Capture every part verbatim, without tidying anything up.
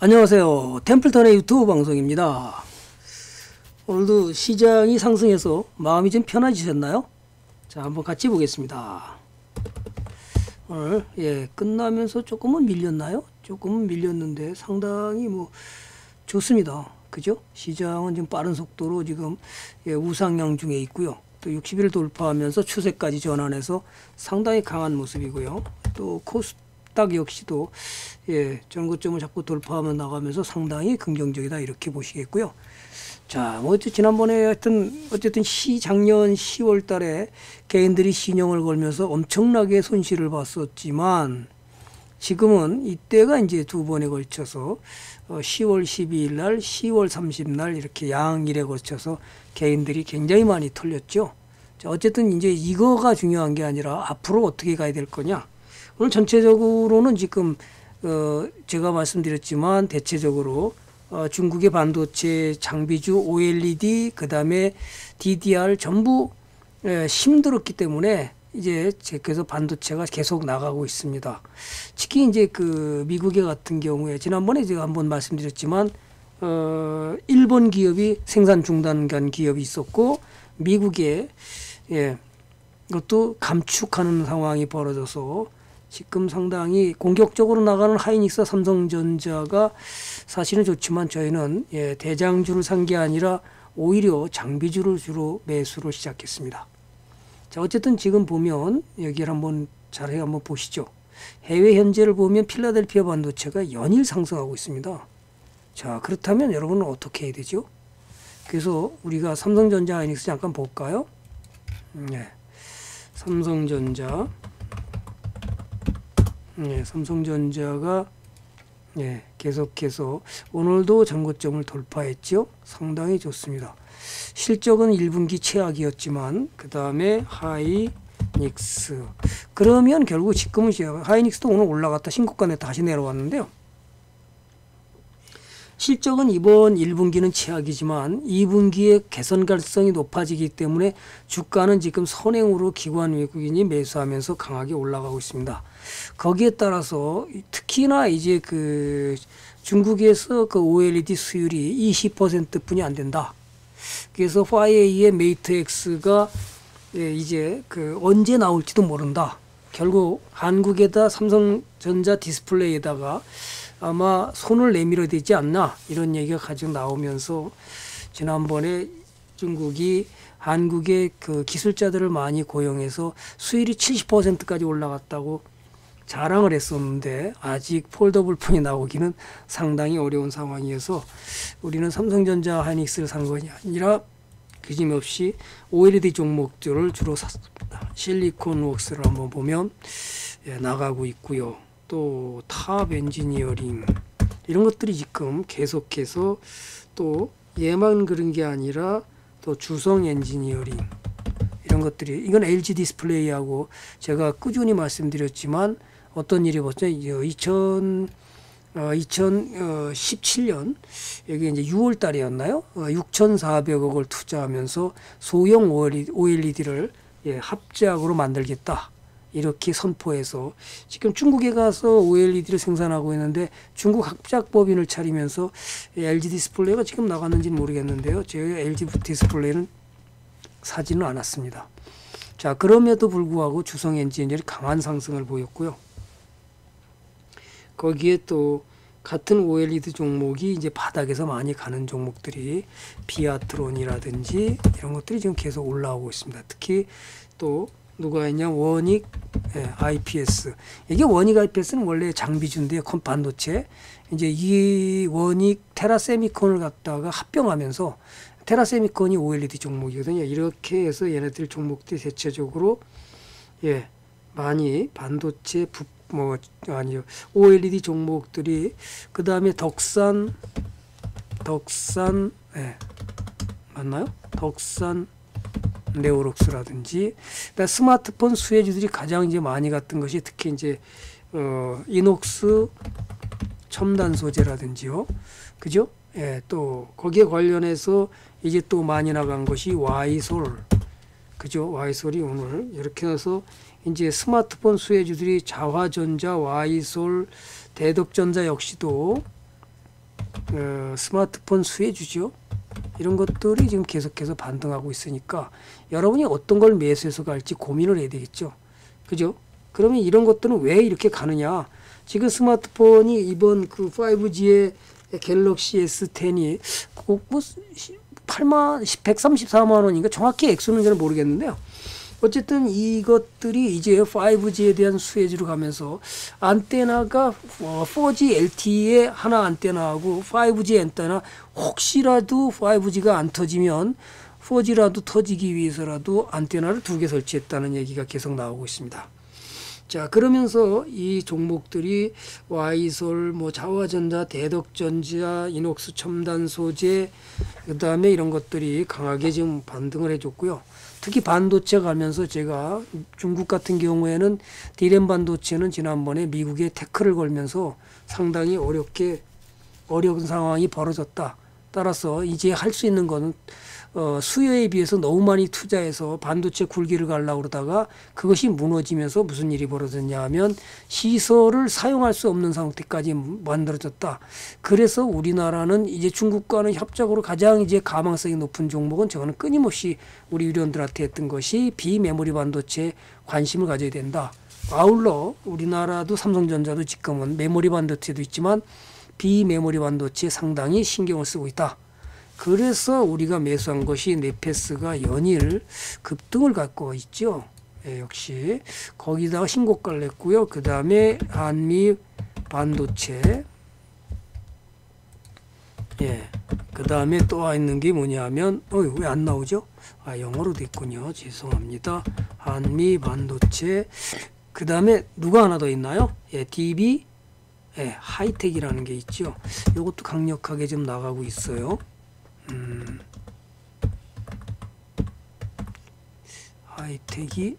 안녕하세요. 템플턴의 유튜브 방송입니다. 오늘도 시장이 상승해서 마음이 좀 편해지셨나요? 자, 한번 같이 보겠습니다. 오늘 예 끝나면서 조금은 밀렸나요? 조금은 밀렸는데 상당히 뭐 좋습니다. 그죠? 시장은 지금 빠른 속도로 지금 예, 우상향 중에 있고요. 또 육십 일 돌파하면서 추세까지 전환해서 상당히 강한 모습이고요. 또 코스닥 역시도 예, 전고점을 자꾸 돌파하면 나가면서 상당히 긍정적이다 이렇게 보시겠고요. 자, 뭐 지난번에 하여튼 어쨌든 시 작년 시월 달에 개인들이 신용을 걸면서 엄청나게 손실을 봤었지만 지금은 이때가 이제 두 번에 걸쳐서 시월 십이일 날, 시월 삼십 날 이렇게 양일에 걸쳐서 개인들이 굉장히 많이 털렸죠. 자, 어쨌든 이제 이거가 중요한 게 아니라 앞으로 어떻게 가야 될 거냐. 오늘 전체적으로는 지금 어 제가 말씀드렸지만 대체적으로 어 중국의 반도체 장비주 오엘이디 그다음에 디디알 전부 예, 힘들었기 때문에 이제 계속 반도체가 계속 나가고 있습니다. 특히 이제 그 미국의 같은 경우에 지난번에 제가 한번 말씀드렸지만 어 일본 기업이 생산 중단간 기업이 있었고 미국에 예 이것도 감축하는 상황이 벌어져서 지금 상당히 공격적으로 나가는 하이닉스 삼성전자가 사실은 좋지만 저희는 예, 대장주를 산 게 아니라 오히려 장비주를 주로 매수를 시작했습니다. 자, 어쨌든 지금 보면 여기를 한번 자세히 한번 보시죠. 해외 현재를 보면 필라델피아 반도체가 연일 상승하고 있습니다. 자, 그렇다면 여러분은 어떻게 해야 되죠? 그래서 우리가 삼성전자 하이닉스 잠깐 볼까요? 네, 삼성전자 네, 삼성전자가 예, 계속해서 오늘도 전고점을 돌파했죠. 상당히 좋습니다. 실적은 일 분기 최악이었지만 그 다음에 하이닉스 그러면 결국 지금은 하이닉스도 오늘 올라갔다 신고가에 다시 내려왔는데요. 실적은 이번 일 분기는 최악이지만 이 분기에 개선 가능성이 높아지기 때문에 주가는 지금 선행으로 기관 외국인이 매수하면서 강하게 올라가고 있습니다. 거기에 따라서 특히나 이제 그 중국에서 그 오엘이디 수율이 이십 퍼센트 뿐이 안 된다. 그래서 화웨이의 메이트 X가 이제 그 언제 나올지도 모른다. 결국 한국에다 삼성전자 디스플레이에다가 아마 손을 내밀어야 되지 않나 이런 얘기가 가지고 나오면서 지난번에 중국이 한국의 그 기술자들을 많이 고용해서 수율이 칠십 퍼센트까지 올라갔다고 자랑을 했었는데 아직 폴더블 폰이 나오기는 상당히 어려운 상황이어서 우리는 삼성전자 하이닉스를 산 것이 아니라 그짐없이 오엘이디 종목들을 주로 샀습니다. 실리콘웍스를 한번 보면 예, 나가고 있고요. 또 탑 엔지니어링 이런 것들이 지금 계속해서 또 얘만 그런 게 아니라 또 주성 엔지니어링 이런 것들이 이건 엘지 디스플레이하고 제가 꾸준히 말씀드렸지만 어떤 일이 벌써 이천, 어, 이천십칠 년 여기 이제 유월 달이었나요? 어, 육천사백억을 투자하면서 소형 오엘이디를 예, 합작으로 만들겠다. 이렇게 선포해서 지금 중국에 가서 오엘이디를 생산하고 있는데 중국 합작법인을 차리면서 엘지 디스플레이가 지금 나갔는지는 모르겠는데요. 제가 엘지 디스플레이는 사지는 않았습니다. 자, 그럼에도 불구하고 주성 엔지니어링이 강한 상승을 보였고요. 거기에 또 같은 오엘이디 종목이 이제 바닥에서 많이 가는 종목들이 비아트론이라든지 이런 것들이 지금 계속 올라오고 있습니다. 특히 또 누가 있냐 원익 예, 아이피에스 이게 원익 아이피에스는 원래 장비주인데 반도체 이제 이 원익 테라세미콘을 갖다가 합병하면서 테라세미콘이 오엘이디 종목이거든요. 이렇게 해서 얘네들 종목들이 대체적으로 예 많이 반도체 부, 뭐 아니요 오엘이디 종목들이 그 다음에 덕산 덕산 예 맞나요? 덕산 네오록스라든지 스마트폰 수혜주들이 가장 이제 많이 갔던 것이 특히 이제 어 이녹스 첨단 소재라든지요, 그죠? 예, 또 거기에 관련해서 이제 또 많이 나간 것이 와이솔, 그죠? 와이솔이 오늘 이렇게 해서 이제 스마트폰 수혜주들이 자화전자, 와이솔, 대덕전자 역시도 어, 스마트폰 수혜주죠. 이런 것들이 지금 계속해서 반등하고 있으니까 여러분이 어떤 걸 매수해서 갈지 고민을 해야 되겠죠. 그죠? 그러면 이런 것들은 왜 이렇게 가느냐? 지금 스마트폰이 이번 그 파이브지의 갤럭시 에스 텐이 뭐 팔만 백삼십사만 원인가 정확히 액수는 잘 모르겠는데요. 어쨌든 이것들이 이제 파이브지에 대한 수혜지로 가면서 안테나가 포지 엘티이에 하나 안테나하고 파이브지 안테나 혹시라도 파이브지가 안 터지면 포지라도 터지기 위해서라도 안테나를 두 개 설치했다는 얘기가 계속 나오고 있습니다. 자, 그러면서 이 종목들이 와이솔, 뭐 자화전자, 대덕전자, 이녹스 첨단 소재, 그 다음에 이런 것들이 강하게 지금 반등을 해줬고요. 특히 반도체 가면서 제가 중국 같은 경우에는 디램 반도체는 지난번에 미국에 태클을 걸면서 상당히 어렵게 어려운 상황이 벌어졌다. 따라서 이제 할 수 있는 거는 어, 수요에 비해서 너무 많이 투자해서 반도체 굴기를 가려고 그러다가 그것이 무너지면서 무슨 일이 벌어졌냐 하면 시설을 사용할 수 없는 상태까지 만들어졌다. 그래서 우리나라는 이제 중국과는 협작으로 가장 이제 가망성이 높은 종목은 저거는 끊임없이 우리 위원들한테 했던 것이 비메모리 반도체에 관심을 가져야 된다. 아울러 우리나라도 삼성전자도 지금은 메모리 반도체도 있지만 비메모리 반도체에 상당히 신경을 쓰고 있다. 그래서 우리가 매수한 것이 네페스가 연일 급등을 갖고 있죠. 예, 역시 거기다가 신고가를 냈고요. 그 다음에 한미 반도체, 예, 그 다음에 또 있는 게 뭐냐면 어, 왜 안 나오죠? 아, 영어로도 있군요. 죄송합니다. 한미 반도체, 그 다음에 누가 하나 더 있나요? 예, 디비, 예, 하이텍이라는 게 있죠. 이것도 강력하게 좀 나가고 있어요. 음, 하이텍이,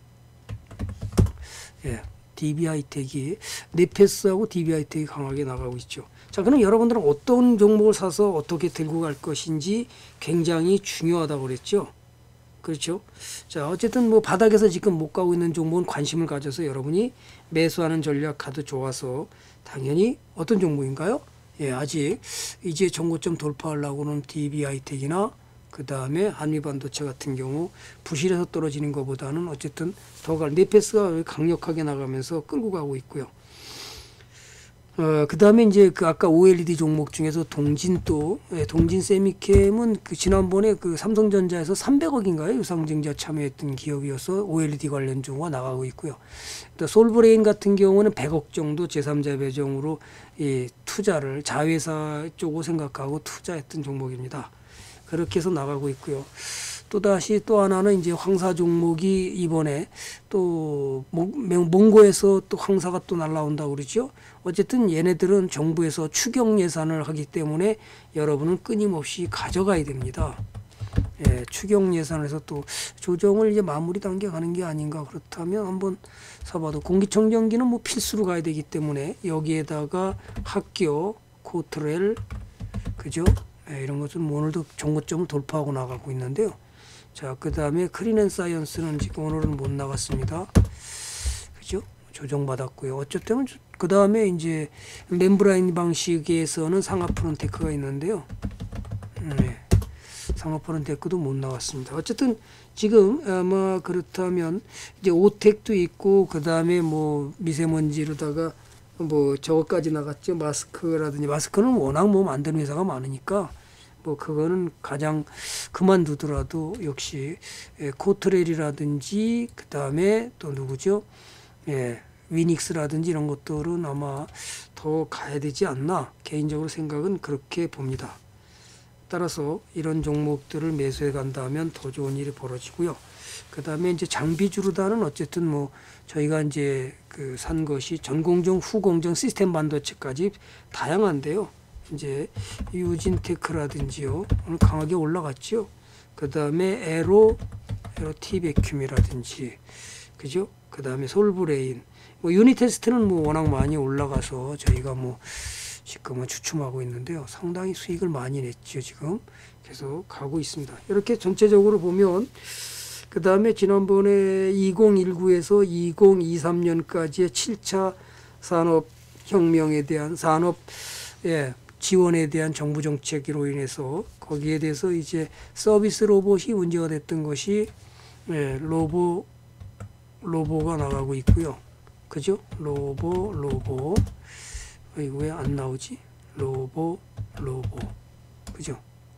예, 디비 하이텍이, 네페스하고 디비 하이텍이 강하게 나가고 있죠. 자, 그럼 여러분들은 어떤 종목을 사서 어떻게 들고 갈 것인지 굉장히 중요하다고 그랬죠. 그렇죠. 자, 어쨌든 뭐 바닥에서 지금 못 가고 있는 종목은 관심을 가져서 여러분이 매수하는 전략 카드 좋아서 당연히 어떤 종목인가요? 예, 아직 이제 정고점 돌파하려고는 디비 하이텍이나 그 다음에 한미반도체 같은 경우 부실해서 떨어지는 것보다는 어쨌든 더 갈, 네페스가 강력하게 나가면서 끌고 가고 있고요. 어, 그 다음에 이제 그 아까 오엘이디 종목 중에서 동진도, 예, 동진 세미캠은 그 지난번에 그 삼성전자에서 삼백억인가요? 유상증자 참여했던 기업이어서 오엘이디 관련 종목가 나가고 있고요. 또 솔브레인 같은 경우는 백억 정도 제삼자 배정으로 이 투자를 자회사 쪽으로 생각하고 투자했던 종목입니다. 그렇게 해서 나가고 있고요. 또다시 또 하나는 이제 황사 종목이 이번에 또 몽고에서 또 황사가 또 날라온다고 그러죠. 어쨌든 얘네들은 정부에서 추경 예산을 하기 때문에 여러분은 끊임없이 가져가야 됩니다. 예, 추경 예산에서 또 조정을 이제 마무리 단계 가는 게 아닌가. 그렇다면 한번 사봐도 공기청정기는 뭐 필수로 가야 되기 때문에 여기에다가 학교, 코트렐, 그죠? 예, 이런 것은 오늘도 정고점을 돌파하고 나가고 있는데요. 자, 그 다음에 크린앤사이언스는 지금 오늘은 못 나갔습니다. 그죠? 조정받았고요. 어쨌든 그 다음에 이제 멤브라인 방식에서는 상하프론테크가 있는데요. 네. 상하프론테크도 못 나왔습니다. 어쨌든 지금 아마 그렇다면 이제 오텍도 있고 그 다음에 뭐 미세먼지로다가 뭐 저거까지 나갔죠. 마스크라든지 마스크는 워낙 뭐 만드는 회사가 많으니까 뭐 그거는 가장 그만두더라도 역시 예, 코트렐이라든지 그 다음에 또 누구죠? 예, 위닉스라든지 이런 것들은 아마 더 가야 되지 않나 개인적으로 생각은 그렇게 봅니다. 따라서 이런 종목들을 매수해 간다면 더 좋은 일이 벌어지고요. 그 다음에 이제 장비주로다는 어쨌든 뭐 저희가 이제 그 산 것이 전공정, 후공정, 시스템 반도체까지 다양한데요. 이제 유진테크라든지요, 오늘 강하게 올라갔죠. 그 다음에 에로, 에로 티베큐미라든지, 그죠? 그 다음에 솔브레인, 뭐 유니테스트는 뭐 워낙 많이 올라가서 저희가 뭐 지금은 주춤하고 있는데요. 상당히 수익을 많이 냈죠. 지금 계속 가고 있습니다. 이렇게 전체적으로 보면 그 다음에 지난번에 이천십구에서 이천이십삼 년까지의 칠 차 산업혁명에 대한 산업, 예, 지원에 대한 정부 정책으로 인해서 거기에 대해서 이제 서비스 로봇이 문제가 됐던 것이 예, 로보 로보가 나가고 있고요. 그죠? 로보 로보 이거 왜 안 나오지? 로보 로보 그죠?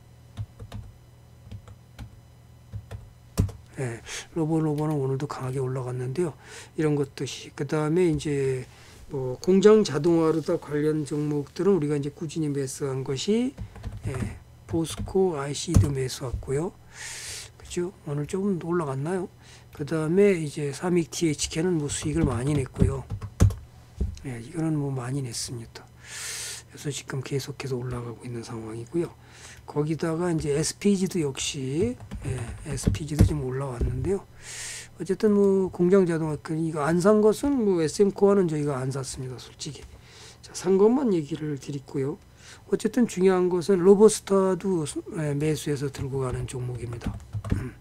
예, 로보 로보는 오늘도 강하게 올라갔는데요. 이런 것듯이 그 다음에 이제 뭐 공장 자동화로다 관련 종목들은 우리가 이제 꾸준히 매수한 것이 예, 포스코 아이씨도 매수했고요. 그죠? 오늘 조금 올라갔나요? 그 다음에 이제 삼익 티에이치케이는 뭐 수익을 많이 냈고요. 예, 이거는 뭐 많이 냈습니다. 그래서 지금 계속해서 올라가고 있는 상황이고요. 거기다가 이제 에스피지도 역시 예, 에스피지도 좀 올라왔는데요. 어쨌든 뭐 공장 자동화 이거 안 산 것은 뭐 에스엠코어는 저희가 안 샀습니다. 솔직히 자, 산 것만 얘기를 드리고요. 어쨌든 중요한 것은 로보스타도 예, 매수해서 들고 가는 종목입니다. 음.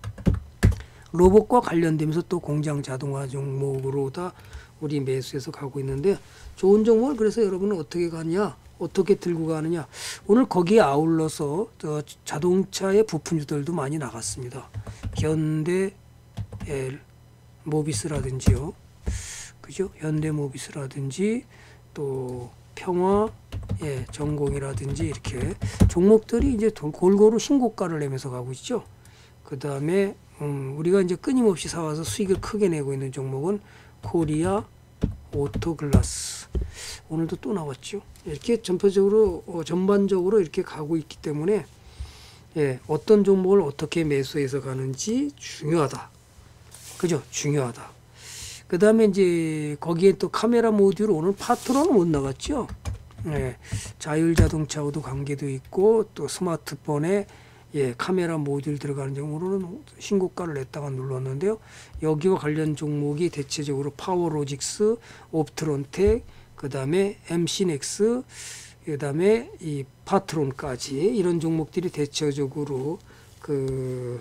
로봇과 관련되면서 또 공장 자동화 종목으로다 우리 매수해서 가고 있는데 좋은 종목을 그래서 여러분은 어떻게 가냐 어떻게 들고 가느냐 오늘 거기에 아울러서 자동차의 부품주들도 많이 나갔습니다. 현대 엘, 모비스라든지요. 그죠? 현대 모비스라든지 또 평화 예, 전공이라든지 이렇게 종목들이 이제 골고루 신고가를 내면서 가고 있죠. 그 다음에 음, 우리가 이제 끊임없이 사와서 수익을 크게 내고 있는 종목은 코리아 오토글라스. 오늘도 또 나왔죠. 이렇게 전체적으로 어, 전반적으로 이렇게 가고 있기 때문에 예, 어떤 종목을 어떻게 매수해서 가는지 중요하다. 그죠? 중요하다. 그 다음에 이제 거기에 또 카메라 모듈 오늘 파트로는 못 나갔죠. 예, 자율자동차하고도 관계도 있고 또 스마트폰에 예, 카메라 모듈 들어가는 종목으로는 신고가를 냈다가 눌렀는데요. 여기와 관련 종목이 대체적으로 파워로직스, 옵트론텍, 그 다음에 엠씨넥스, 그 다음에 이 파트론까지 이런 종목들이 대체적으로 그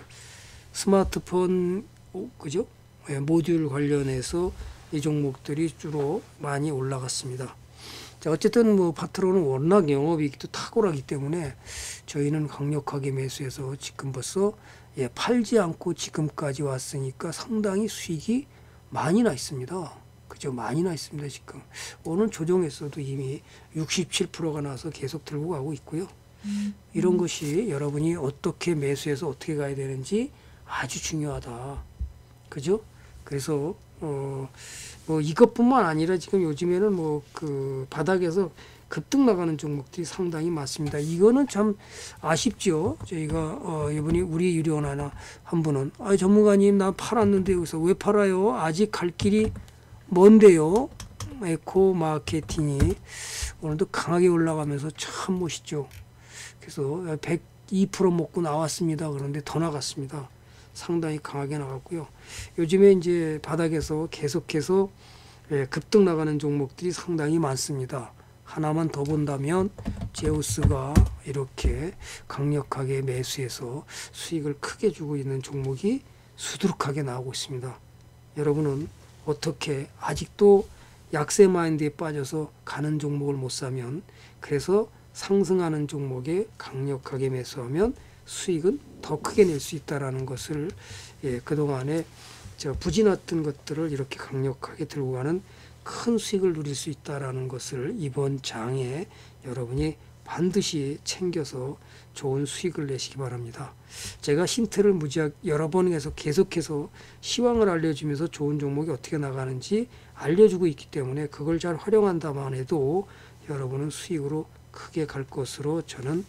스마트폰 그죠? 예, 모듈 관련해서 이 종목들이 주로 많이 올라갔습니다. 자, 어쨌든 뭐 파트론은 워낙 영업이익이 또 탁월하기 때문에 저희는 강력하게 매수해서 지금 벌써 예, 팔지 않고 지금까지 왔으니까 상당히 수익이 많이 나 있습니다. 그죠? 많이 나 있습니다. 지금 오늘 조정했어도 이미 육십칠 퍼센트가 나서 계속 들고 가고 있고요. 음. 이런 것이 여러분이 어떻게 매수해서 어떻게 가야 되는지 아주 중요하다. 그죠? 그래서 어, 뭐 이것뿐만 아니라 지금 요즘에는 뭐 그 바닥에서 급등 나가는 종목들이 상당히 많습니다. 이거는 참 아쉽죠. 저희가 어, 이분이 우리 유리원 하나 한 분은 아 전문가님 나 팔았는데 여기서 왜 팔아요? 아직 갈 길이 먼데요. 에코 마케팅이 오늘도 강하게 올라가면서 참 멋있죠. 그래서 백이 퍼센트 먹고 나왔습니다. 그런데 더 나갔습니다. 상당히 강하게 나갔고요. 요즘에 이제 바닥에서 계속해서 급등 나가는 종목들이 상당히 많습니다. 하나만 더 본다면 제우스가 이렇게 강력하게 매수해서 수익을 크게 주고 있는 종목이 수두룩하게 나오고 있습니다. 여러분은 어떻게 아직도 약세 마인드에 빠져서 가는 종목을 못 사면 그래서 상승하는 종목에 강력하게 매수하면 수익은 더 크게 낼 수 있다라는 것을 예, 그동안에 저 부진했던 것들을 이렇게 강력하게 들고 가는 큰 수익을 누릴 수 있다라는 것을 이번 장에 여러분이 반드시 챙겨서 좋은 수익을 내시기 바랍니다. 제가 힌트를 무지하게 여러 번 해서 계속해서 시황을 알려주면서 좋은 종목이 어떻게 나가는지 알려주고 있기 때문에 그걸 잘 활용한다만 해도 여러분은 수익으로 크게 갈 것으로 저는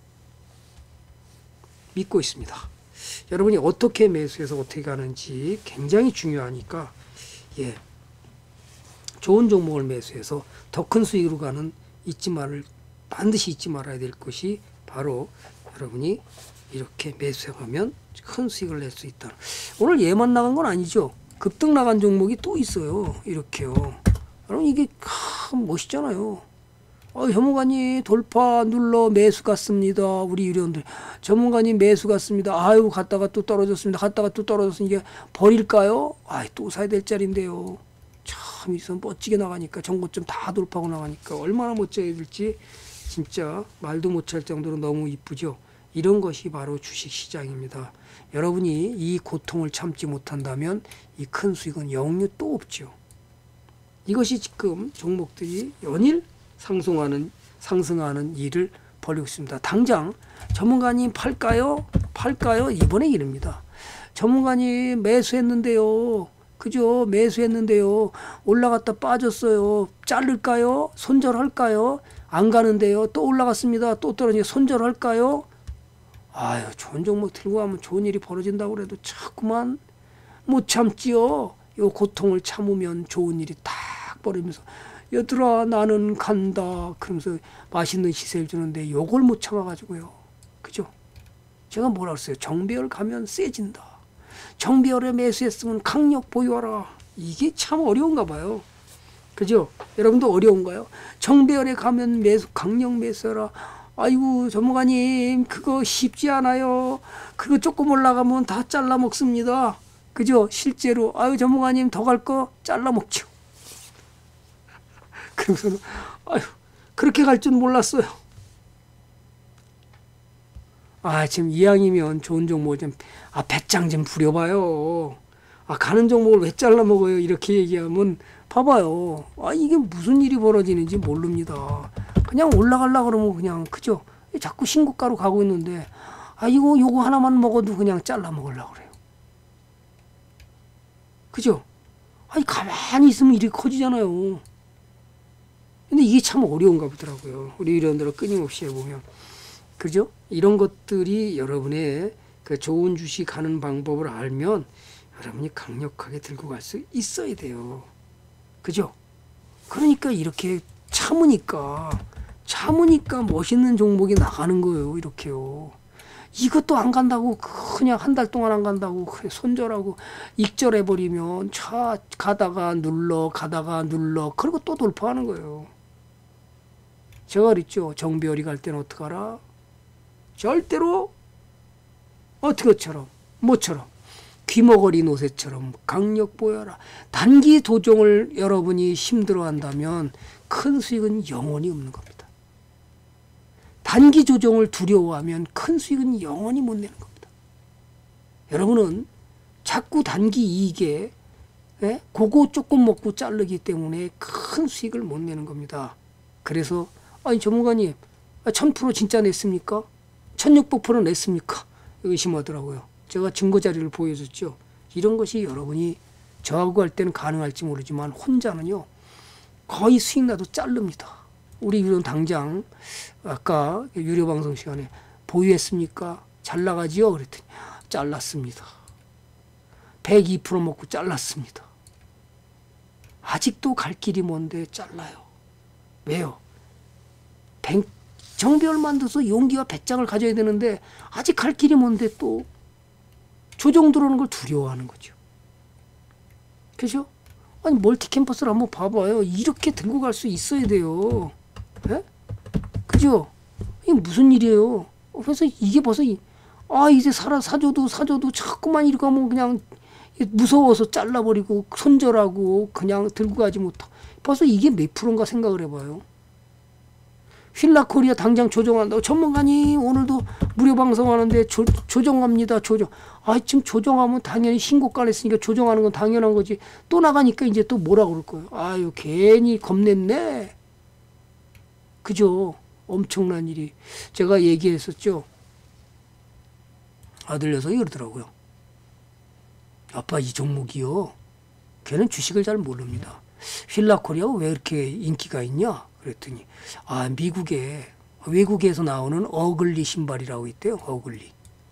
믿고 있습니다. 여러분이 어떻게 매수해서 어떻게 가는지 굉장히 중요하니까 예, 좋은 종목을 매수해서 더 큰 수익으로 가는 잊지 말을 반드시 잊지 말아야 될 것이 바로 여러분이 이렇게 매수하면 큰 수익을 낼 수 있다. 오늘 얘만 나간 건 아니죠. 급등 나간 종목이 또 있어요. 이렇게요. 여러분 이게 참 멋있잖아요. 어, 전문가님 돌파 눌러 매수 갔습니다. 우리 유료원들 전문가님 매수 갔습니다. 아유 갔다가 또 떨어졌습니다. 갔다가 또 떨어졌으니 이게 버릴까요? 아이 또 사야 될 자리인데요. 참 이선 멋지게 나가니까 정고점 다 돌파하고 나가니까 얼마나 멋져야 될지 진짜 말도 못할 정도로 너무 이쁘죠. 이런 것이 바로 주식시장입니다. 여러분이 이 고통을 참지 못한다면 이 큰 수익은 영유 또 없죠. 이것이 지금 종목들이 연일 상승하는 상승하는 일을 벌이고 있습니다. 당장 전문가님 팔까요? 팔까요? 이번에 이릅니다. 전문가님 매수했는데요. 그죠? 매수했는데요. 올라갔다 빠졌어요. 자를까요? 손절할까요? 안 가는데요. 또 올라갔습니다. 또 떨어지게 손절할까요? 아유, 좋은 종목 들고 가면 좋은 일이 벌어진다고 그래도 자꾸만 못 참지요. 요 고통을 참으면 좋은 일이 딱 벌어지면서 얘들아 나는 간다 그러면서 맛있는 시세를 주는데 요걸 못 참아가지고요. 그죠? 제가 뭐라 그랬어요? 정배열 가면 세진다. 정배열에 매수했으면 강력 보유하라. 이게 참 어려운가 봐요. 그죠? 여러분도 어려운가요? 정배열에 가면 매수 강력 매수하라. 아이고 전문가님 그거 쉽지 않아요. 그거 조금 올라가면 다 잘라 먹습니다. 그죠? 실제로 아유 전문가님 더 갈 거 잘라 먹죠. 그러면서는 아유 그렇게 갈 줄 몰랐어요. 아 지금 이왕이면 좋은 종목 좀 아 배짱 좀 부려봐요. 아 가는 종목을 왜 잘라 먹어요? 이렇게 얘기하면 봐봐요. 아 이게 무슨 일이 벌어지는지 모릅니다. 그냥 올라가려고 그러면 그냥 그죠? 자꾸 신고가로 가고 있는데 아 이거 요거 하나만 먹어도 그냥 잘라 먹으려고 그래요. 그죠? 아니 가만히 있으면 일이 커지잖아요. 근데 이게 참 어려운가 보더라고요. 우리 이런대로 끊임없이 해보면. 그죠? 이런 것들이 여러분의 그 좋은 주식 가는 방법을 알면 여러분이 강력하게 들고 갈 수 있어야 돼요. 그죠? 그러니까 이렇게 참으니까 참으니까 멋있는 종목이 나가는 거예요. 이렇게요. 이것도 안 간다고 그냥 한 달 동안 안 간다고 손절하고 익절해버리면 차 가다가 눌러 가다가 눌러 그리고 또 돌파하는 거예요. 제가 그랬죠. 정배열이 갈 때는 어떡하라? 절대로 어떻게처럼 뭐처럼 귀머거리 노새처럼 강력 보여라. 단기 도종을 여러분이 힘들어한다면 큰 수익은 영원히 없는 겁니다. 단기 조정을 두려워하면 큰 수익은 영원히 못 내는 겁니다. 여러분은 자꾸 단기 이익에 예? 그거 조금 먹고 자르기 때문에 큰 수익을 못 내는 겁니다. 그래서 아니 전문가님 천 퍼센트 진짜 냈습니까? 천육백 퍼센트 냈습니까? 의심하더라고요. 제가 증거 자료를 보여줬죠. 이런 것이 여러분이 저하고 할 때는 가능할지 모르지만 혼자는요. 거의 수익 나도 자릅니다. 우리 이런 당장 아까 유료 방송 시간에 보유했습니까? 잘 나가지요? 그랬더니 잘랐습니다. 백이 퍼센트 먹고 잘랐습니다. 아직도 갈 길이 먼데 잘라요. 왜요? 백, 정배열 만들어서 용기와 배짱을 가져야 되는데 아직 갈 길이 먼데 또 조정 들어오는 걸 두려워하는 거죠. 그죠? 아니 멀티 캠퍼스를 한번 봐봐요. 이렇게 들고 갈 수 있어야 돼요. 예? 그죠? 이게 무슨 일이에요? 그래서 이게 벌써 아 이제 사라 사줘도 사줘도 자꾸만 이렇게 하면 그냥 무서워서 잘라버리고 손절하고 그냥 들고 가지 못하고 벌써 이게 몇 프로인가 생각을 해봐요. 휠라코리아 당장 조정한다고 전문가님 오늘도 무료 방송하는데 조, 조정합니다. 조정. 아 지금 조정하면 당연히 신고가 냈으니까 조정하는 건 당연한 거지. 또 나가니까 이제 또 뭐라 그럴 거예요. 아유 괜히 겁냈네. 그죠? 엄청난 일이. 제가 얘기했었죠. 아들 녀석이 그러더라고요. 아빠 이 종목이요. 걔는 주식을 잘 모릅니다. 휠라코리아가 왜 이렇게 인기가 있냐? 그랬더니 아 미국에 외국에서 나오는 어글리 신발이라고 있대요. 어글리.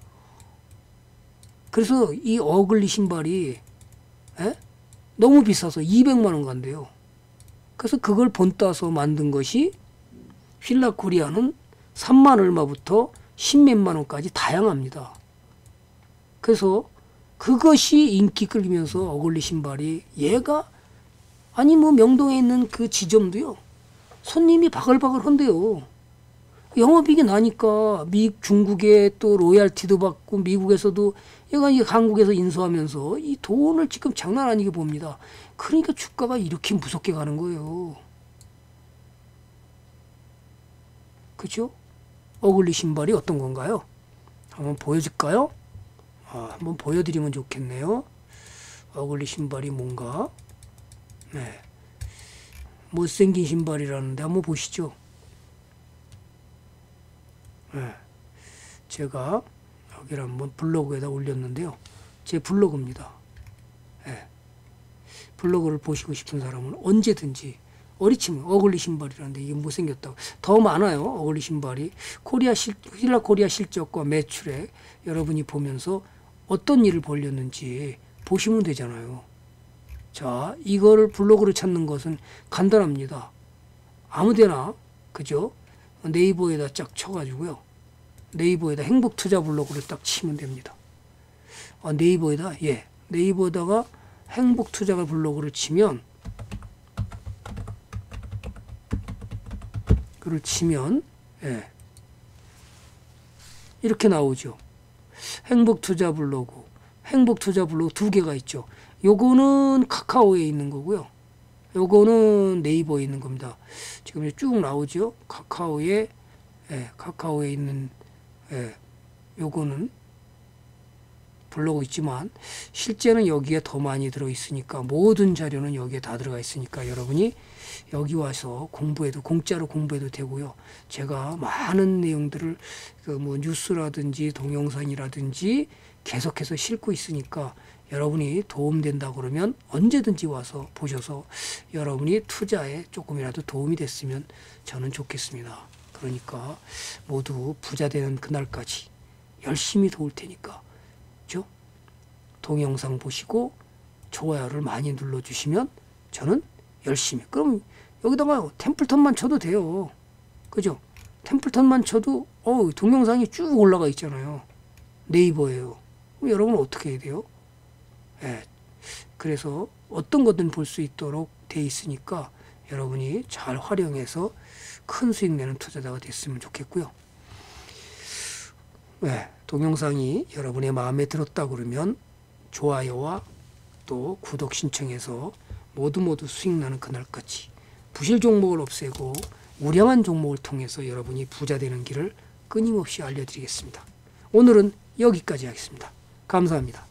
그래서 이 어글리 신발이 에? 너무 비싸서 이백만 원 간대요. 그래서 그걸 본따서 만든 것이 휠라코리아는 삼만 얼마부터 십몇만 원까지 다양합니다. 그래서 그것이 인기 끌면서 어글리 신발이 얘가 아니 뭐 명동에 있는 그 지점도요. 손님이 바글바글 한대요. 영업이익이 나니까 미 중국에 또 로얄티도 받고 미국에서도 얘가 이제 한국에서 인수하면서 이 돈을 지금 장난 아니게 봅니다. 그러니까 주가가 이렇게 무섭게 가는 거예요. 그죠? 어글리 신발이 어떤 건가요? 한번 보여줄까요? 아, 한번 보여드리면 좋겠네요. 어글리 신발이 뭔가. 네. 못생긴 신발이라는데 한번 보시죠. 네. 제가 여기를 한번 블로그에다 올렸는데요. 제 블로그입니다. 네. 블로그를 보시고 싶은 사람은 언제든지 어리치면 어글리 신발이라는데 이게 못생겼다고. 더 많아요. 어글리 신발이. 코리아 실, 휘라 코리아 실적과 매출액 여러분이 보면서 어떤 일을 벌렸는지 보시면 되잖아요. 자, 이거를 블로그를 찾는 것은 간단합니다. 아무데나, 그죠? 네이버에다 쫙 쳐가지고요. 네이버에다 행복투자 블로그를 딱 치면 됩니다. 아, 네이버에다, 예. 네이버에다가 행복투자 블로그를 치면, 그를 치면, 예. 이렇게 나오죠. 행복투자 블로그. 행복투자 블로그 두 개가 있죠. 요거는 카카오에 있는 거고요. 요거는 네이버에 있는 겁니다. 지금 쭉 나오죠. 카카오에, 예, 카카오에 있는, 예, 요거는 블로그 있지만, 실제는 여기에 더 많이 들어있으니까, 모든 자료는 여기에 다 들어가 있으니까, 여러분이 여기 와서 공부해도, 공짜로 공부해도 되고요. 제가 많은 내용들을, 그 뭐, 뉴스라든지, 동영상이라든지, 계속해서 싣고 있으니까, 여러분이 도움된다 그러면 언제든지 와서 보셔서 여러분이 투자에 조금이라도 도움이 됐으면 저는 좋겠습니다. 그러니까 모두 부자 되는 그날까지 열심히 도울 테니까, 그죠? 동영상 보시고 좋아요를 많이 눌러주시면 저는 열심히. 그럼 여기다가 템플턴만 쳐도 돼요. 그죠? 템플턴만 쳐도 어, 동영상이 쭉 올라가 있잖아요. 네이버예요. 그럼 여러분은 어떻게 해야 돼요? 예, 그래서 어떤 거든 볼 수 있도록 돼 있으니까 여러분이 잘 활용해서 큰 수익 내는 투자자가 됐으면 좋겠고요. 예, 동영상이 여러분의 마음에 들었다 그러면 좋아요와 또 구독 신청해서 모두 모두 수익 나는 그날까지 부실 종목을 없애고 우량한 종목을 통해서 여러분이 부자 되는 길을 끊임없이 알려드리겠습니다. 오늘은 여기까지 하겠습니다. 감사합니다.